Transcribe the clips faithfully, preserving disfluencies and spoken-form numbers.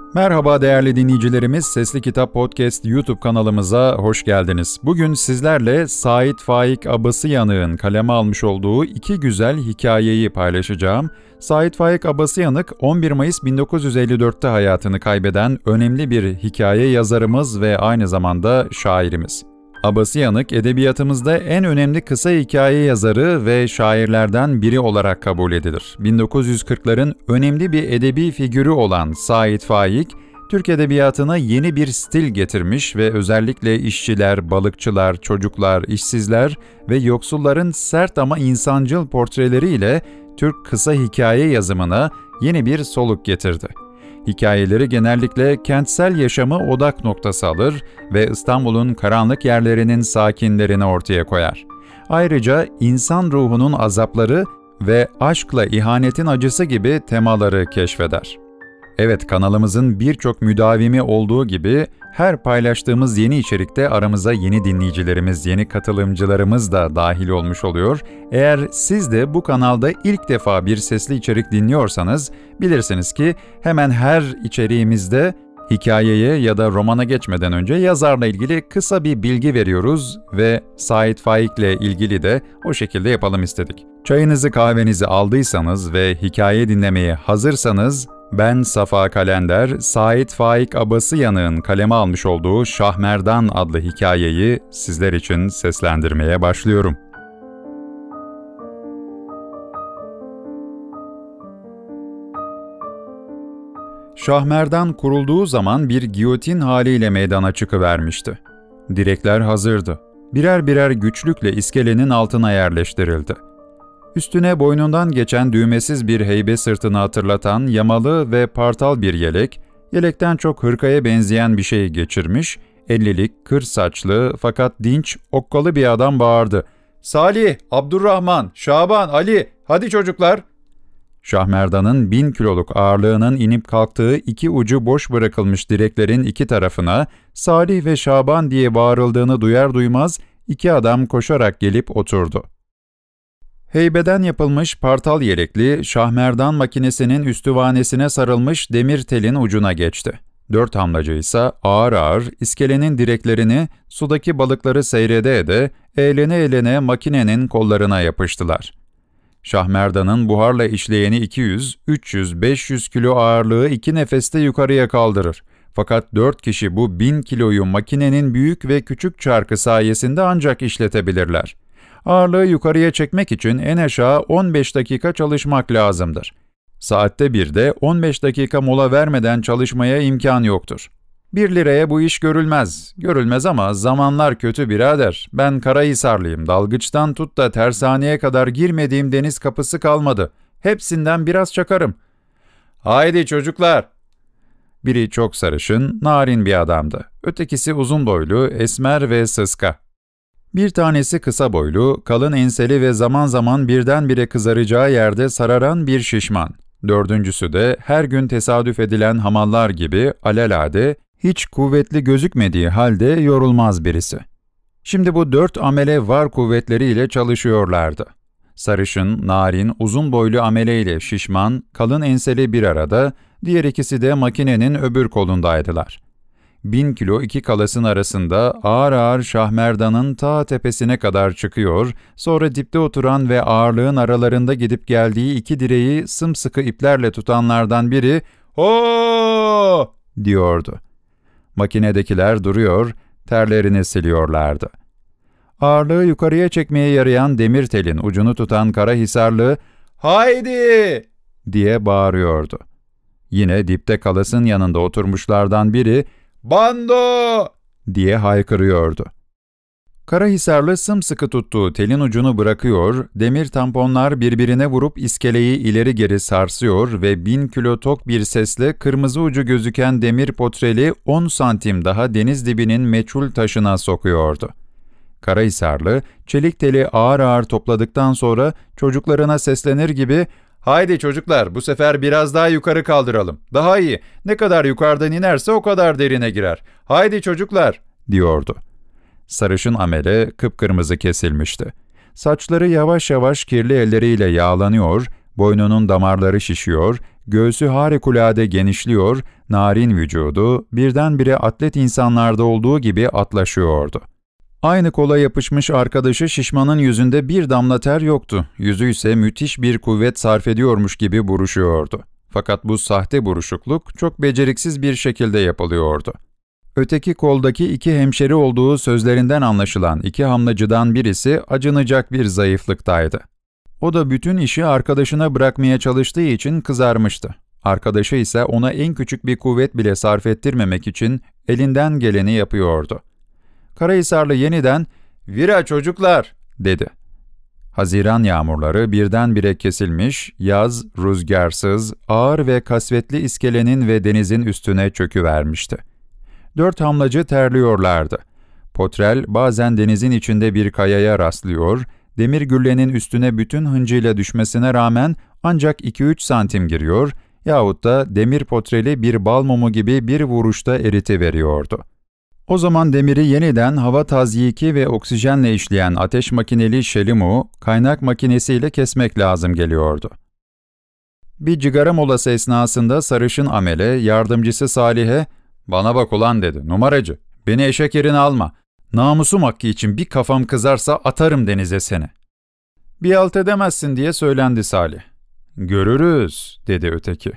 Merhaba değerli dinleyicilerimiz, Sesli Kitap Podcast YouTube kanalımıza hoş geldiniz. Bugün sizlerle Sait Faik Abasıyanık'ın kaleme almış olduğu iki güzel hikayeyi paylaşacağım. Sait Faik Abasıyanık, on bir Mayıs bin dokuz yüz elli dörtte hayatını kaybeden önemli bir hikaye yazarımız ve aynı zamanda şairimiz. Abasıyanık, edebiyatımızda en önemli kısa hikaye yazarı ve şairlerden biri olarak kabul edilir. bin dokuz yüz kırkların önemli bir edebi figürü olan Sait Faik, Türk edebiyatına yeni bir stil getirmiş ve özellikle işçiler, balıkçılar, çocuklar, işsizler ve yoksulların sert ama insancıl portreleriyle Türk kısa hikaye yazımına yeni bir soluk getirdi. Hikayeleri genellikle kentsel yaşamı odak noktası alır ve İstanbul'un karanlık yerlerinin sakinlerini ortaya koyar. Ayrıca insan ruhunun azapları ve aşkla ihanetin acısı gibi temaları keşfeder. Evet, kanalımızın birçok müdavimi olduğu gibi her paylaştığımız yeni içerikte aramıza yeni dinleyicilerimiz, yeni katılımcılarımız da dahil olmuş oluyor. Eğer siz de bu kanalda ilk defa bir sesli içerik dinliyorsanız bilirsiniz ki hemen her içeriğimizde hikayeye ya da romana geçmeden önce yazarla ilgili kısa bir bilgi veriyoruz ve Sait Faik'le ilgili de o şekilde yapalım istedik. Çayınızı kahvenizi aldıysanız ve hikaye dinlemeye hazırsanız, ben Safa Kalender, Sait Faik Abasıyanık'ın kaleme almış olduğu Şahmerdan adlı hikayeyi sizler için seslendirmeye başlıyorum. Şahmerdan kurulduğu zaman bir giyotin haliyle meydana çıkıvermişti. Direkler hazırdı. Birer birer güçlükle iskelenin altına yerleştirildi. Üstüne boynundan geçen düğmesiz bir heybe sırtını hatırlatan yamalı ve partal bir yelek, yelekten çok hırkaya benzeyen bir şey geçirmiş, ellilik, kır saçlı fakat dinç, okkalı bir adam bağırdı. "Salih, Abdurrahman, Şaban, Ali, hadi çocuklar!" Şahmerdan'ın bin kiloluk ağırlığının inip kalktığı iki ucu boş bırakılmış direklerin iki tarafına Salih ve Şaban diye bağırıldığını duyar duymaz iki adam koşarak gelip oturdu. Heybeden yapılmış partal yelekli, Şahmerdan makinesinin üstüvanesine sarılmış demir telin ucuna geçti. Dört hamlacı ise ağır ağır iskelenin direklerini sudaki balıkları seyrede ede, eğlene eğlene makinenin kollarına yapıştılar. Şahmerdan'ın buharla işleyeni iki yüz, üç yüz, beş yüz kilo ağırlığı iki nefeste yukarıya kaldırır. Fakat dört kişi bu bin kiloyu makinenin büyük ve küçük çarkı sayesinde ancak işletebilirler. Ağırlığı yukarıya çekmek için en aşağı on beş dakika çalışmak lazımdır. Saatte birde on beş dakika mola vermeden çalışmaya imkan yoktur. Bir liraya bu iş görülmez. Görülmez ama zamanlar kötü birader. Ben Karahisarlıyım. Dalgıçtan tut da tersaneye kadar girmediğim deniz kapısı kalmadı. Hepsinden biraz çakarım. Haydi çocuklar! Biri çok sarışın, narin bir adamdı. Ötekisi uzun boylu, esmer ve sıska. Bir tanesi kısa boylu, kalın enseli ve zaman zaman birdenbire kızaracağı yerde sararan bir şişman. Dördüncüsü de her gün tesadüf edilen hamallar gibi alelade, hiç kuvvetli gözükmediği halde yorulmaz birisi. Şimdi bu dört amele var kuvvetleriyle çalışıyorlardı. Sarışın, narin, uzun boylu amele ile şişman, kalın enseli bir arada, diğer ikisi de makinenin öbür kolundaydılar. Bin kilo iki kalasın arasında ağır ağır Şahmerdan'ın ta tepesine kadar çıkıyor, sonra dipte oturan ve ağırlığın aralarında gidip geldiği iki direği sımsıkı iplerle tutanlardan biri "Hoo!" diyordu. Makinedekiler duruyor, terlerini siliyorlardı. Ağırlığı yukarıya çekmeye yarayan demir telin ucunu tutan Karahisarlı "Haydi!" diye bağırıyordu. Yine dipte kalasın yanında oturmuşlardan biri "Bando!" diye haykırıyordu. Karahisarlı sımsıkı tuttuğu telin ucunu bırakıyor, demir tamponlar birbirine vurup iskeleyi ileri geri sarsıyor ve bin kilo tok bir sesle kırmızı ucu gözüken demir potreli on santim daha deniz dibinin meçhul taşına sokuyordu. Karahisarlı, çelik teli ağır ağır topladıktan sonra çocuklarına seslenir gibi "Haydi çocuklar, bu sefer biraz daha yukarı kaldıralım. Daha iyi. Ne kadar yukarıdan inerse o kadar derine girer. Haydi çocuklar!" diyordu. Sarışın amele kıpkırmızı kesilmişti. Saçları yavaş yavaş kirli elleriyle yağlanıyor, boynunun damarları şişiyor, Göğsü harikulade genişliyor, narin vücudu birdenbire atlet insanlarda olduğu gibi atlaşıyordu. Aynı kola yapışmış arkadaşı şişmanın yüzünde bir damla ter yoktu. Yüzü ise müthiş bir kuvvet sarf ediyormuş gibi buruşuyordu. Fakat bu sahte buruşukluk çok beceriksiz bir şekilde yapılıyordu. Öteki koldaki iki hemşeri olduğu sözlerinden anlaşılan iki hamlacıdan birisi acınacak bir zayıflıktaydı. O da bütün işi arkadaşına bırakmaya çalıştığı için kızarmıştı. Arkadaşı ise ona en küçük bir kuvvet bile sarf ettirmemek için elinden geleni yapıyordu. Karahisarlı yeniden "Vira çocuklar!" dedi. Haziran yağmurları birdenbire kesilmiş, yaz, rüzgarsız, ağır ve kasvetli iskelenin ve denizin üstüne çöküvermişti. Dört hamlacı terliyorlardı. Potrel bazen denizin içinde bir kayaya rastlıyor, demir güllenin üstüne bütün hıncıyla düşmesine rağmen ancak iki üç santim giriyor yahut da demir potreli bir bal mumu gibi bir vuruşta eritiveriyordu. O zaman demiri yeniden hava tazyiki ve oksijenle işleyen ateş makineli şelimu, kaynak makinesiyle kesmek lazım geliyordu. Bir cigara molası esnasında sarışın amele, yardımcısı Salih'e, "Bana bak ulan," dedi, "numaracı, beni eşek yerine alma. Namusum hakkı için bir kafam kızarsa atarım denize seni." "Bir alt edemezsin," diye söylendi Salih. "Görürüz," dedi öteki.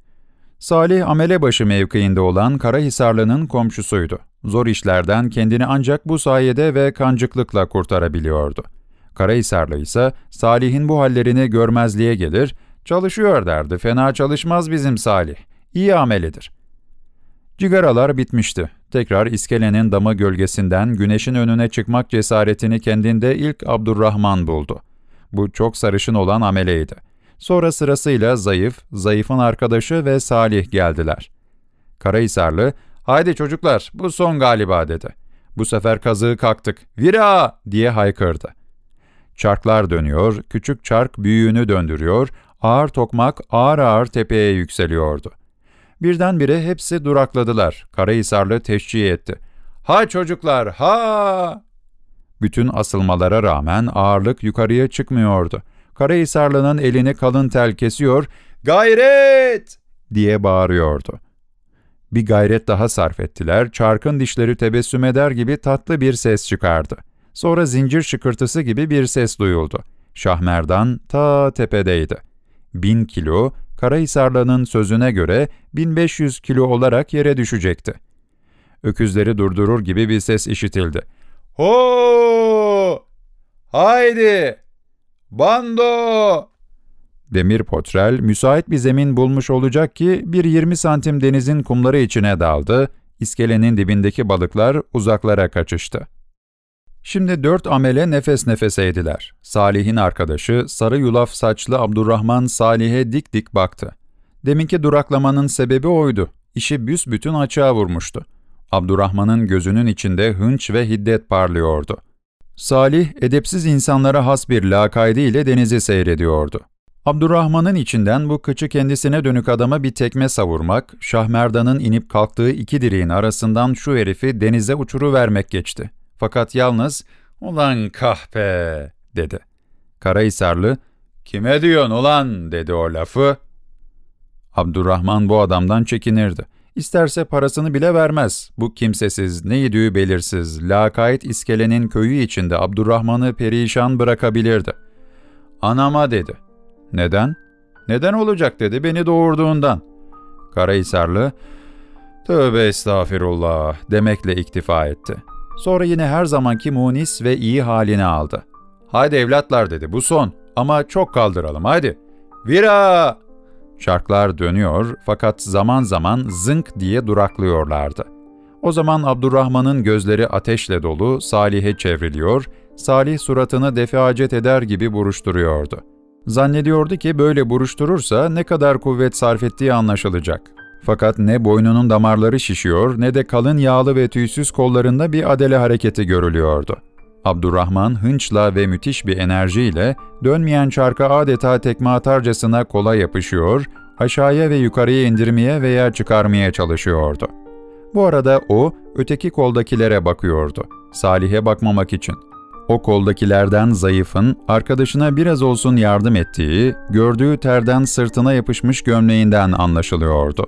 Salih, amelebaşı mevkiinde olan Karahisarlı'nın komşusuydu. Zor işlerden kendini ancak bu sayede ve kancıklıkla kurtarabiliyordu. Karahisarlı ise Salih'in bu hallerini görmezliğe gelir, "Çalışıyor," derdi, "fena çalışmaz bizim Salih, iyi amelidir." Cigaralar bitmişti. Tekrar iskelenin damı gölgesinden güneşin önüne çıkmak cesaretini kendinde ilk Abdurrahman buldu. Bu çok sarışın olan ameleydi. Sonra sırasıyla zayıf, zayıfın arkadaşı ve Salih geldiler. Karahisarlı, "Haydi çocuklar, bu son galiba," dedi. Bu sefer kazığı kaktık, "Vira!" diye haykırdı. Çarklar dönüyor, küçük çark büyüğünü döndürüyor, ağır tokmak ağır ağır tepeye yükseliyordu. Birdenbire hepsi durakladılar. Karahisarlı teşcih etti. "Ha çocuklar, ha!" Bütün asılmalara rağmen ağırlık yukarıya çıkmıyordu. Karahisarlı'nın elini kalın tel kesiyor, "Gayret!" diye bağırıyordu. Bir gayret daha sarf ettiler, çarkın dişleri tebessüm eder gibi tatlı bir ses çıkardı. Sonra zincir şıkırtısı gibi bir ses duyuldu. Şahmerdan ta tepedeydi. Bin kilo, Karahisarlı'nın sözüne göre bin beş yüz kilo olarak yere düşecekti. Öküzleri durdurur gibi bir ses işitildi. "Ho! Haydi! Bando!" Demir potrel müsait bir zemin bulmuş olacak ki bir yirmi santim denizin kumları içine daldı, iskelenin dibindeki balıklar uzaklara kaçıştı. Şimdi dört amele nefes nefeseydiler. Salih'in arkadaşı, sarı yulaf saçlı Abdurrahman Salih'e dik dik baktı. Deminki duraklamanın sebebi oydu. İşi büsbütün açığa vurmuştu. Abdurrahman'ın gözünün içinde hınç ve hiddet parlıyordu. Salih, edepsiz insanlara has bir lakaydı ile denizi seyrediyordu. Abdurrahman'ın içinden bu kıçı kendisine dönük adama bir tekme savurmak, Şahmerdan'ın inip kalktığı iki direğin arasından şu herifi denize uçuruvermek geçti. Fakat yalnız, "Ulan kahpe!" dedi. Karahisarlı, "Kime diyorsun ulan?" dedi o lafı. Abdurrahman bu adamdan çekinirdi. İsterse parasını bile vermez. Bu kimsesiz, ne yediği belirsiz, lakayt iskelenin köyü içinde Abdurrahman'ı perişan bırakabilirdi. "Anama," dedi. "Neden?" "Neden olacak?" dedi, "beni doğurduğundan." Karahisarlı, "Tövbe estağfirullah," demekle iktifa etti. Sonra yine her zamanki munis ve iyi halini aldı. "Haydi evlatlar," dedi, "bu son ama çok kaldıralım, haydi. Vira!" Çarklar dönüyor fakat zaman zaman zınk diye duraklıyorlardı. O zaman Abdurrahman'ın gözleri ateşle dolu Salih'e çevriliyor, Salih suratını defacet eder gibi buruşturuyordu. Zannediyordu ki böyle buruşturursa ne kadar kuvvet sarf ettiği anlaşılacak. Fakat ne boynunun damarları şişiyor ne de kalın yağlı ve tüysüz kollarında bir adele hareketi görülüyordu. Abdurrahman hınçla ve müthiş bir enerjiyle dönmeyen çarka adeta tekme atarcasına kola yapışıyor, aşağıya ve yukarıya indirmeye veya çıkarmaya çalışıyordu. Bu arada o, öteki koldakilere bakıyordu, Salih'e bakmamak için. O koldakilerden zayıfın, arkadaşına biraz olsun yardım ettiği, gördüğü terden sırtına yapışmış gömleğinden anlaşılıyordu.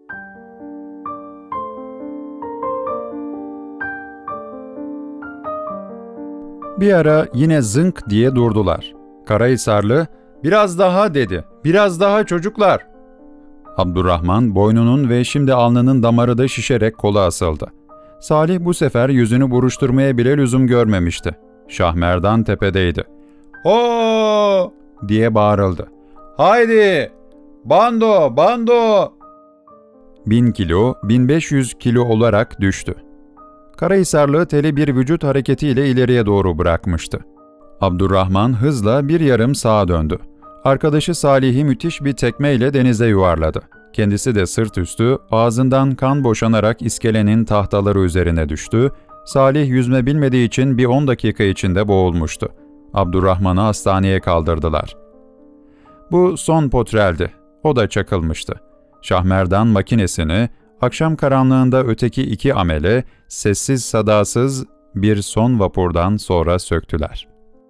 Bir ara yine zınk diye durdular. Karahisarlı, "Biraz daha" dedi. "Biraz daha çocuklar." Abdurrahman boynunun ve şimdi alnının damarı da şişerek kola asıldı. Salih bu sefer yüzünü buruşturmaya bile lüzum görmemişti. Şahmerdan tepedeydi. "Ho!" diye bağırıldı. "Haydi! Bando! Bando!" Bin kilo, bin beş yüz kilo olarak düştü. Karahisarlı teli bir vücut hareketiyle ileriye doğru bırakmıştı. Abdurrahman hızla bir yarım sağa döndü. Arkadaşı Salih'i müthiş bir tekmeyle denize yuvarladı. Kendisi de sırt üstü, ağzından kan boşanarak iskelenin tahtaları üzerine düştü. Salih yüzme bilmediği için bir on dakika içinde boğulmuştu. Abdurrahman'ı hastaneye kaldırdılar. Bu son potreldi. O da çakılmıştı. Şahmerdan makinesini, akşam karanlığında öteki iki amele, sessiz sadasız bir son vapurdan sonra söktüler.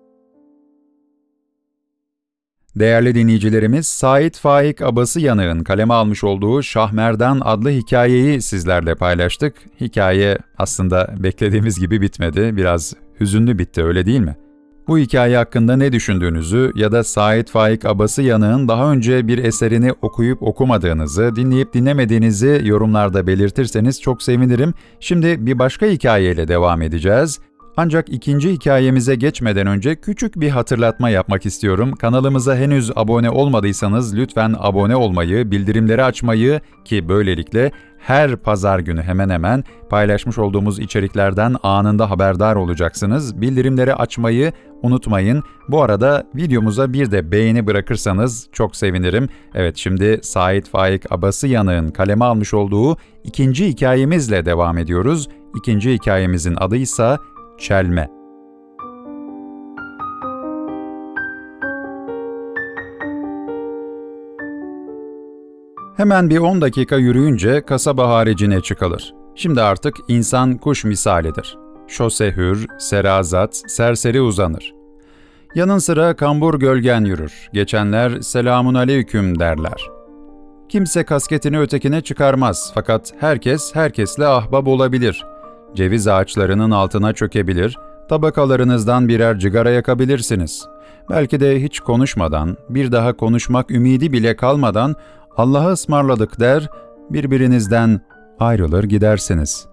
Değerli dinleyicilerimiz, Sait Faik Abasıyanık'ın kaleme almış olduğu Şahmerdan adlı hikayeyi sizlerle paylaştık. Hikaye aslında beklediğimiz gibi bitmedi, biraz hüzünlü bitti, öyle değil mi? Bu hikaye hakkında ne düşündüğünüzü ya da Sait Faik Abasıyanık'ın daha önce bir eserini okuyup okumadığınızı, dinleyip dinlemediğinizi yorumlarda belirtirseniz çok sevinirim. Şimdi bir başka hikayeyle devam edeceğiz. Ancak ikinci hikayemize geçmeden önce küçük bir hatırlatma yapmak istiyorum. Kanalımıza henüz abone olmadıysanız lütfen abone olmayı, bildirimleri açmayı ki böylelikle her pazar günü hemen hemen paylaşmış olduğumuz içeriklerden anında haberdar olacaksınız. Bildirimleri açmayı unutmayın. Bu arada videomuza bir de beğeni bırakırsanız çok sevinirim. Evet, şimdi Sait Faik Abasıyanık'ın kaleme almış olduğu ikinci hikayemizle devam ediyoruz. İkinci hikayemizin adı ise Çelme. Hemen bir on dakika yürüyünce kasaba haricine çıkılır. Şimdi artık insan kuş misalidir. Şose hür, serazat, serseri uzanır. Yanın sıra kambur gölgen yürür. Geçenler selamun aleyküm derler. Kimse kasketini ötekine çıkarmaz fakat herkes herkesle ahbap olabilir. Ceviz ağaçlarının altına çökebilir, tabakalarınızdan birer cigara yakabilirsiniz. Belki de hiç konuşmadan, bir daha konuşmak ümidi bile kalmadan Allah'a ısmarladık der, birbirinizden ayrılır gidersiniz.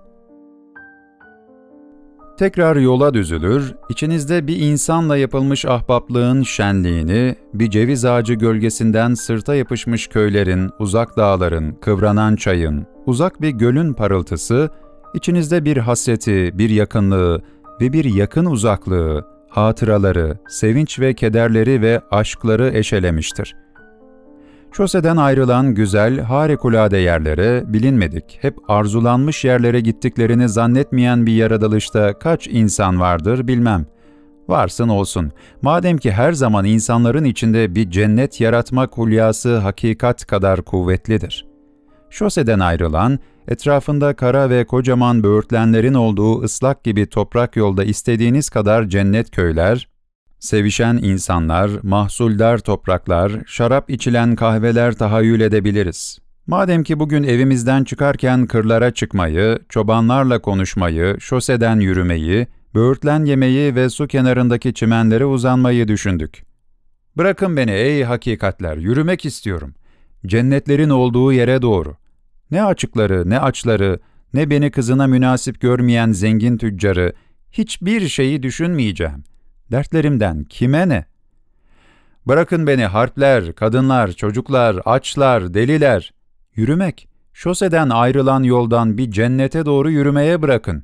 Tekrar yola düzülür, içinizde bir insanla yapılmış ahbaplığın şenliğini, bir ceviz ağacı gölgesinden sırta yapışmış köylerin, uzak dağların, kıvranan çayın, uzak bir gölün parıltısı, İçinizde bir hasreti, bir yakınlığı ve bir yakın uzaklığı, hatıraları, sevinç ve kederleri ve aşkları eşelemiştir. Şoseden ayrılan güzel, harikulade yerlere, bilinmedik, hep arzulanmış yerlere gittiklerini zannetmeyen bir yaratılışta kaç insan vardır bilmem. Varsın olsun, madem ki her zaman insanların içinde bir cennet yaratmak hulyası hakikat kadar kuvvetlidir. Şoseden ayrılan, etrafında kara ve kocaman böğürtlenlerin olduğu ıslak gibi toprak yolda istediğiniz kadar cennet köyler, sevişen insanlar, mahsuldar topraklar, şarap içilen kahveler tahayyül edebiliriz. Madem ki bugün evimizden çıkarken kırlara çıkmayı, çobanlarla konuşmayı, şoseden yürümeyi, böğürtlen yemeyi ve su kenarındaki çimenlere uzanmayı düşündük. Bırakın beni ey hakikatler, yürümek istiyorum. Cennetlerin olduğu yere doğru. Ne açıkları, ne açları, ne beni kızına münasip görmeyen zengin tüccarı, hiçbir şeyi düşünmeyeceğim. Dertlerimden kime ne? Bırakın beni harpler, kadınlar, çocuklar, açlar, deliler. Yürümek, şoseden ayrılan yoldan bir cennete doğru yürümeye bırakın.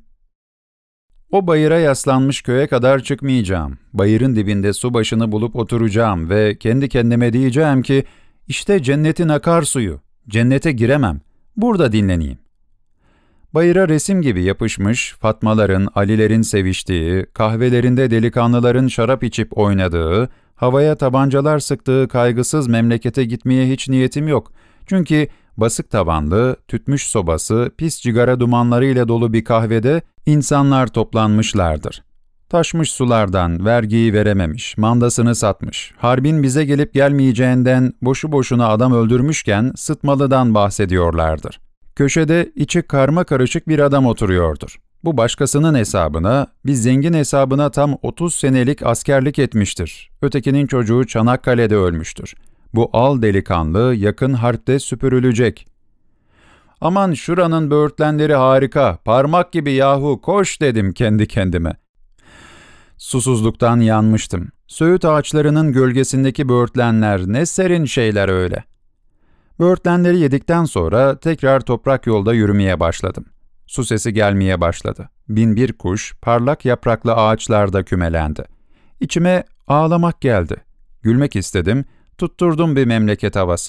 O bayıra yaslanmış köye kadar çıkmayacağım. Bayırın dibinde su başını bulup oturacağım ve kendi kendime diyeceğim ki, işte cennetin akarsuyu, cennete giremem, burada dinleneyim. Bayıra resim gibi yapışmış, Fatmaların, Alilerin seviştiği, kahvelerinde delikanlıların şarap içip oynadığı, havaya tabancalar sıktığı kaygısız memlekete gitmeye hiç niyetim yok. Çünkü basık tabanlı, tütmüş sobası, pis cigara dumanlarıyla dolu bir kahvede insanlar toplanmışlardır. Taşmış sulardan, vergiyi verememiş, mandasını satmış, harbin bize gelip gelmeyeceğinden boşu boşuna adam öldürmüşken sıtmalıdan bahsediyorlardır. Köşede içi karma karışık bir adam oturuyordur. Bu başkasının hesabına, bir zengin hesabına tam otuz senelik askerlik etmiştir. Ötekinin çocuğu Çanakkale'de ölmüştür. Bu al delikanlı yakın harpte süpürülecek. Aman şuranın böğürtlenleri harika, parmak gibi yahu koş dedim kendi kendime. Susuzluktan yanmıştım. Söğüt ağaçlarının gölgesindeki böğürtlenler ne serin şeyler öyle. Böğürtlenleri yedikten sonra tekrar toprak yolda yürümeye başladım. Su sesi gelmeye başladı. Bin bir kuş parlak yapraklı ağaçlarda kümelendi. İçime ağlamak geldi. Gülmek istedim, tutturdum bir memleket havası.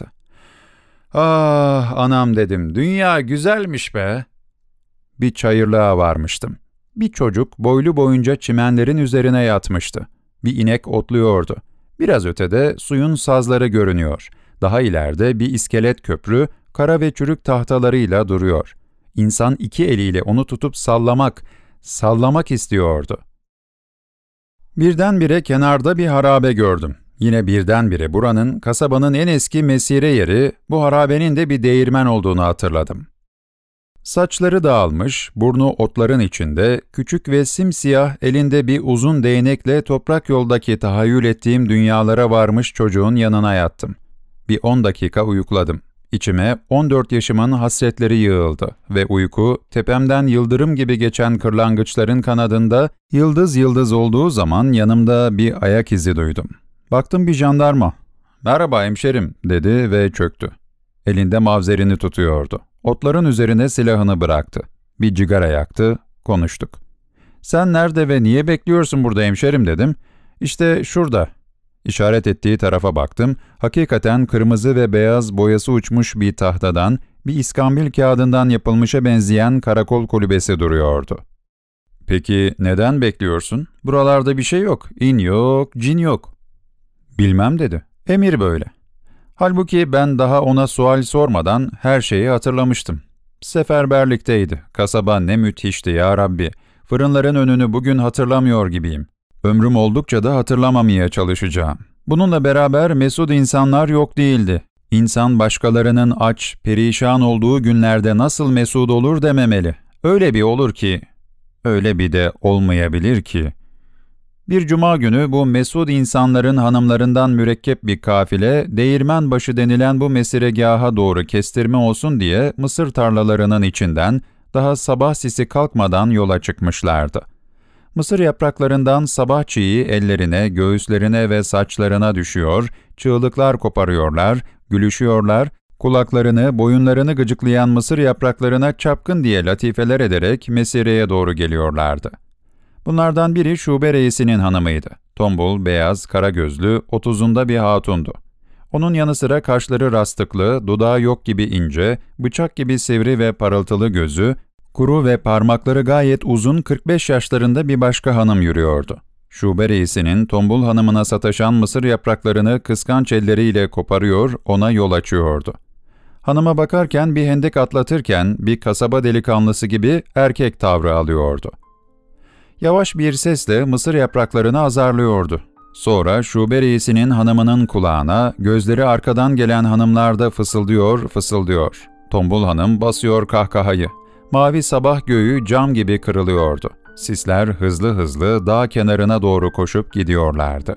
Ah anam dedim, dünya güzelmiş be. Bir çayırlığa varmıştım. Bir çocuk boylu boyunca çimenlerin üzerine yatmıştı. Bir inek otluyordu. Biraz ötede suyun sazları görünüyor. Daha ileride bir iskelet köprü, kara ve çürük tahtalarıyla duruyor. İnsan iki eliyle onu tutup sallamak, sallamak istiyordu. Birdenbire kenarda bir harabe gördüm. Yine birdenbire buranın, kasabanın en eski mesire yeri, bu harabenin de bir değirmen olduğunu hatırladım. Saçları dağılmış, burnu otların içinde, küçük ve simsiyah elinde bir uzun değnekle toprak yoldaki tahayyül ettiğim dünyalara varmış çocuğun yanına yattım. Bir on dakika uyukladım. İçime on dört yaşımın hasretleri yığıldı ve uyku, tepemden yıldırım gibi geçen kırlangıçların kanadında yıldız yıldız olduğu zaman yanımda bir ayak izi duydum. Baktım bir jandarma. "Merhaba hemşerim," dedi ve çöktü. Elinde mavzerini tutuyordu. Otların üzerine silahını bıraktı. Bir cigara yaktı, konuştuk. "Sen nerede ve niye bekliyorsun burada hemşerim?" dedim. "İşte şurada." İşaret ettiği tarafa baktım. Hakikaten kırmızı ve beyaz boyası uçmuş bir tahtadan, bir iskambil kağıdından yapılmışa benzeyen karakol kulübesi duruyordu. "Peki neden bekliyorsun? Buralarda bir şey yok. İn yok, cin yok." "Bilmem," dedi. "Emir böyle." Halbuki ben daha ona sual sormadan her şeyi hatırlamıştım. Seferberlikteydi. Kasaba ne müthişti ya Rabbi. Fırınların önünü bugün hatırlamıyor gibiyim. Ömrüm oldukça da hatırlamamaya çalışacağım. Bununla beraber mesut insanlar yok değildi. İnsan başkalarının aç, perişan olduğu günlerde nasıl mesut olur dememeli. Öyle bir olur ki, öyle bir de olmayabilir ki. Bir cuma günü bu mesut insanların hanımlarından mürekkep bir kafile, Değirmenbaşı denilen bu mesiregaha doğru kestirme olsun diye mısır tarlalarının içinden daha sabah sisi kalkmadan yola çıkmışlardı. Mısır yapraklarından sabah çiği ellerine, göğüslerine ve saçlarına düşüyor, çığlıklar koparıyorlar, gülüşüyorlar, kulaklarını, boyunlarını gıcıklayan mısır yapraklarına çapkın diye latifeler ederek mesireye doğru geliyorlardı. Bunlardan biri şube reisinin hanımıydı. Tombul, beyaz, kara gözlü, otuzunda bir hatundu. Onun yanı sıra kaşları rastıklı, dudağı yok gibi ince, bıçak gibi sivri ve parıltılı gözü, kuru ve parmakları gayet uzun kırk beş yaşlarında bir başka hanım yürüyordu. Şube reisinin tombul hanımına sataşan mısır yapraklarını kıskanç elleriyle koparıyor, ona yol açıyordu. Hanıma bakarken bir hendek atlatırken bir kasaba delikanlısı gibi erkek tavrı alıyordu. Yavaş bir sesle mısır yapraklarını azarlıyordu. Sonra şube reisinin hanımının kulağına, gözleri arkadan gelen hanımlarda fısıldıyor, fısıldıyor. Tombul hanım basıyor kahkahayı. Mavi sabah göğü cam gibi kırılıyordu. Sisler hızlı hızlı dağ kenarına doğru koşup gidiyorlardı.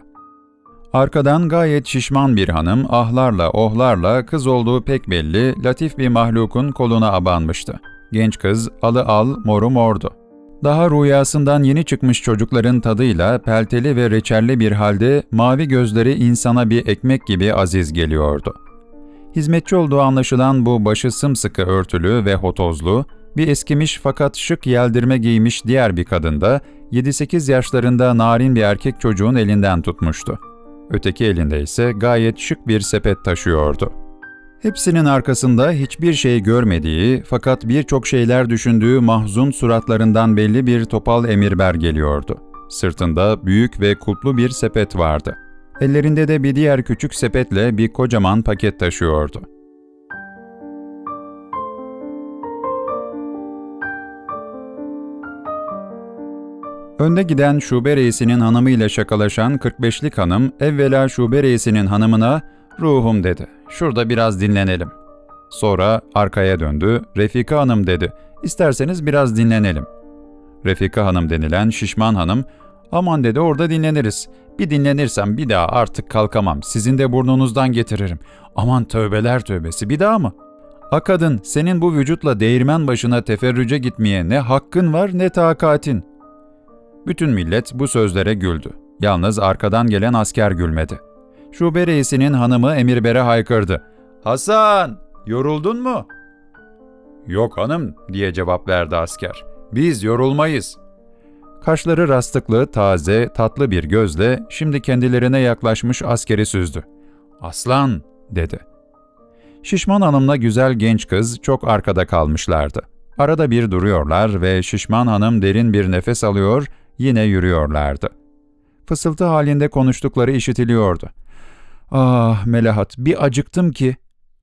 Arkadan gayet şişman bir hanım ahlarla ohlarla kız olduğu pek belli latif bir mahlukun koluna abanmıştı. Genç kız alı al moru mordu. Daha rüyasından yeni çıkmış çocukların tadıyla pelteli ve reçelli bir halde mavi gözleri insana bir ekmek gibi aziz geliyordu. Hizmetçi olduğu anlaşılan bu başı sımsıkı örtülü ve hotozlu, bir eskimiş fakat şık yeldirme giymiş diğer bir kadın da yedi sekiz yaşlarında narin bir erkek çocuğun elinden tutmuştu. Öteki elinde ise gayet şık bir sepet taşıyordu. Hepsinin arkasında hiçbir şey görmediği fakat birçok şeyler düşündüğü mahzun suratlarından belli bir topal emirber geliyordu. Sırtında büyük ve kutlu bir sepet vardı. Ellerinde de bir diğer küçük sepetle bir kocaman paket taşıyordu. Önde giden şube reisinin hanımıyla şakalaşan kırk beşlik hanım, evvela şube reisinin hanımına "Ruhum" dedi, "şurada biraz dinlenelim." Sonra arkaya döndü, "Refika Hanım" dedi, "İsterseniz biraz dinlenelim." Refika Hanım denilen şişman hanım, "Aman" dedi, "orada dinleniriz. Bir dinlenirsem bir daha artık kalkamam, sizin de burnunuzdan getiririm. Aman tövbeler tövbesi, bir daha mı? A kadın, senin bu vücutla değirmen başına teferrüce gitmeye ne hakkın var ne takatin." Bütün millet bu sözlere güldü. Yalnız arkadan gelen asker gülmedi. Şube reisinin hanımı Emirbere haykırdı. "Hasan, yoruldun mu?" "Yok hanım" diye cevap verdi asker. "Biz yorulmayız." Kaşları rastıklı, taze, tatlı bir gözle şimdi kendilerine yaklaşmış askeri süzdü. "Aslan" dedi. Şişman hanımla güzel genç kız çok arkada kalmışlardı. Arada bir duruyorlar ve şişman hanım derin bir nefes alıyor, yine yürüyorlardı. Fısıltı halinde konuştukları işitiliyordu. "Ah Melahat, bir acıktım ki."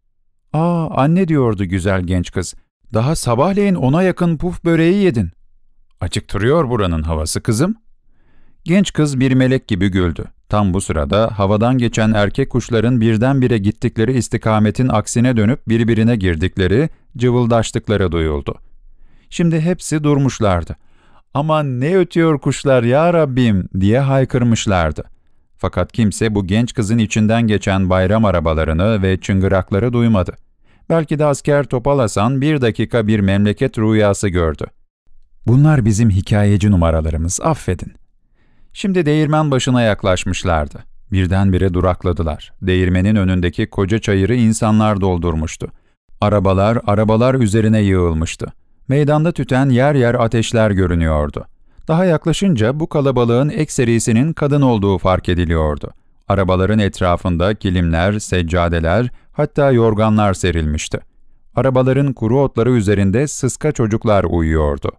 "Aa anne" diyordu güzel genç kız, "daha sabahleyin ona yakın puf böreği yedin." "Acıktırıyor buranın havası kızım." Genç kız bir melek gibi güldü. Tam bu sırada havadan geçen erkek kuşların birdenbire gittikleri istikametin aksine dönüp birbirine girdikleri, cıvıldaştıkları duyuldu. Şimdi hepsi durmuşlardı. "Aman ne ötüyor kuşlar ya Rabbim" diye haykırmışlardı. Fakat kimse bu genç kızın içinden geçen bayram arabalarını ve çıngırakları duymadı. Belki de asker Topal Hasan bir dakika bir memleket rüyası gördü. "Bunlar bizim hikayeci numaralarımız, affedin." Şimdi değirmen başına yaklaşmışlardı. Birdenbire durakladılar. Değirmenin önündeki koca çayırı insanlar doldurmuştu. Arabalar, arabalar üzerine yığılmıştı. Meydanda tüten yer yer ateşler görünüyordu. Daha yaklaşınca bu kalabalığın ekserisinin kadın olduğu fark ediliyordu. Arabaların etrafında kilimler, seccadeler, hatta yorganlar serilmişti. Arabaların kuru otları üzerinde sıska çocuklar uyuyordu.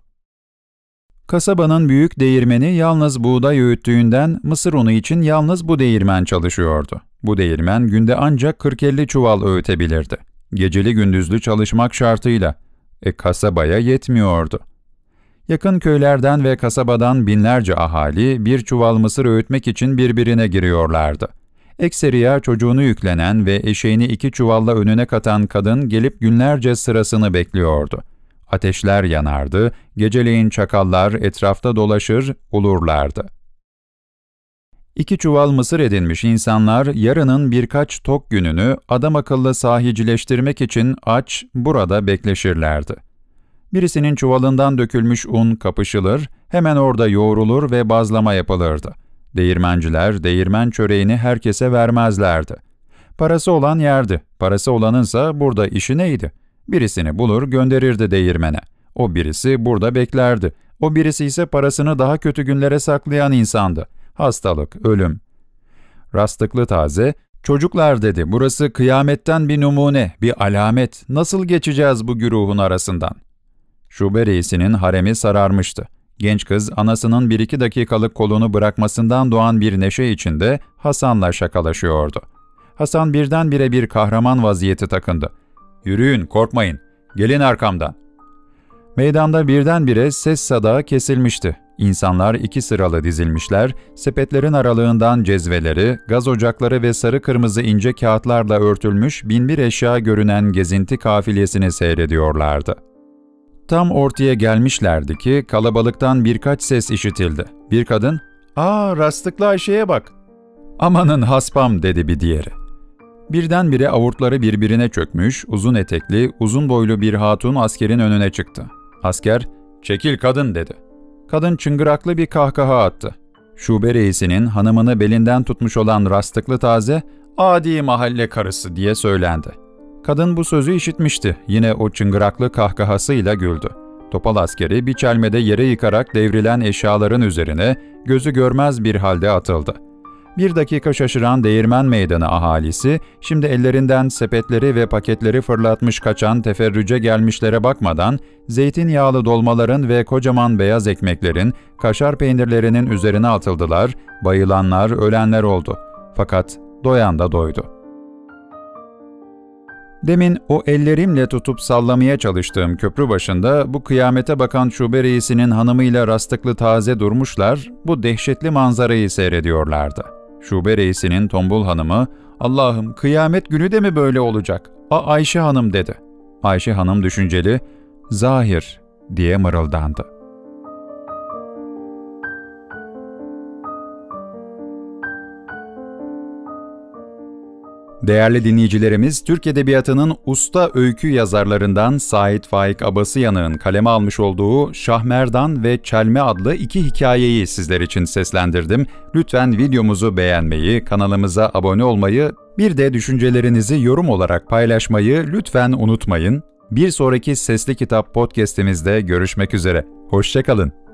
Kasabanın büyük değirmeni yalnız buğday öğüttüğünden mısır unu için yalnız bu değirmen çalışıyordu. Bu değirmen günde ancak kırk elli çuval öğütebilirdi. Geceli gündüzlü çalışmak şartıyla. E kasabaya yetmiyordu. Yakın köylerden ve kasabadan binlerce ahali bir çuval mısır öğütmek için birbirine giriyorlardı. Ekseriya çocuğunu yüklenen ve eşeğini iki çuvalla önüne katan kadın gelip günlerce sırasını bekliyordu. Ateşler yanardı, geceleyin çakallar etrafta dolaşır, ulurlardı. İki çuval mısır edinmiş insanlar yarının birkaç tok gününü adamakıllı sahicileştirmek için aç burada bekleşirlerdi. Birisinin çuvalından dökülmüş un kapışılır, hemen orada yoğrulur ve bazlama yapılırdı. Değirmenciler değirmen çöreğini herkese vermezlerdi. Parası olan yerdi, parası olanınsa burada işi neydi? Birisini bulur gönderirdi değirmene. O birisi burada beklerdi. O birisi ise parasını daha kötü günlere saklayan insandı. Hastalık, ölüm. Rastıklı taze, "Çocuklar" dedi, "burası kıyametten bir numune, bir alamet. Nasıl geçeceğiz bu güruhun arasından?" Şube reisinin haremi sararmıştı. Genç kız anasının bir iki dakikalık kolunu bırakmasından doğan bir neşe içinde Hasan'la şakalaşıyordu. Hasan birdenbire bir kahraman vaziyeti takındı. "Yürüyün, korkmayın. Gelin arkamdan." Meydanda birdenbire ses sadağı kesilmişti. İnsanlar iki sıralı dizilmişler, sepetlerin aralığından cezveleri, gaz ocakları ve sarı kırmızı ince kağıtlarla örtülmüş binbir eşya görünen gezinti kafilesini seyrediyorlardı. Tam ortaya gelmişlerdi ki kalabalıktan birkaç ses işitildi. Bir kadın, "Aa, Rastıklı Ayşe'ye bak." "Amanın haspam" dedi bir diğeri. Birdenbire avurtları birbirine çökmüş, uzun etekli, uzun boylu bir hatun askerin önüne çıktı. Asker, "Çekil kadın" dedi. Kadın çıngıraklı bir kahkaha attı. Şube reisinin hanımını belinden tutmuş olan Rastıklı taze, "Adi mahalle karısı" diye söylendi. Kadın bu sözü işitmişti, yine o çıngıraklı kahkahasıyla güldü. Topal askeri bir çelmede yere yıkarak devrilen eşyaların üzerine gözü görmez bir halde atıldı. Bir dakika şaşıran değirmen meydanı ahalisi, şimdi ellerinden sepetleri ve paketleri fırlatmış kaçan teferrüce gelmişlere bakmadan, zeytinyağlı dolmaların ve kocaman beyaz ekmeklerin, kaşar peynirlerinin üzerine atıldılar, bayılanlar, ölenler oldu. Fakat doyan da doydu. Demin o ellerimle tutup sallamaya çalıştığım köprü başında bu kıyamete bakan şube reisinin hanımıyla rastıklı taze durmuşlar, bu dehşetli manzarayı seyrediyorlardı. Şube reisinin tombul hanımı, "Allah'ım, kıyamet günü de mi böyle olacak? A Ayşe Hanım," dedi. Ayşe Hanım düşünceli, "Zahir," diye mırıldandı. Değerli dinleyicilerimiz, Türk Edebiyatı'nın usta öykü yazarlarından Sait Faik Abasıyanık'ın kaleme almış olduğu Şahmerdan ve Çelme adlı iki hikayeyi sizler için seslendirdim. Lütfen videomuzu beğenmeyi, kanalımıza abone olmayı, bir de düşüncelerinizi yorum olarak paylaşmayı lütfen unutmayın. Bir sonraki Sesli Kitap podcast'imizde görüşmek üzere. Hoşça kalın.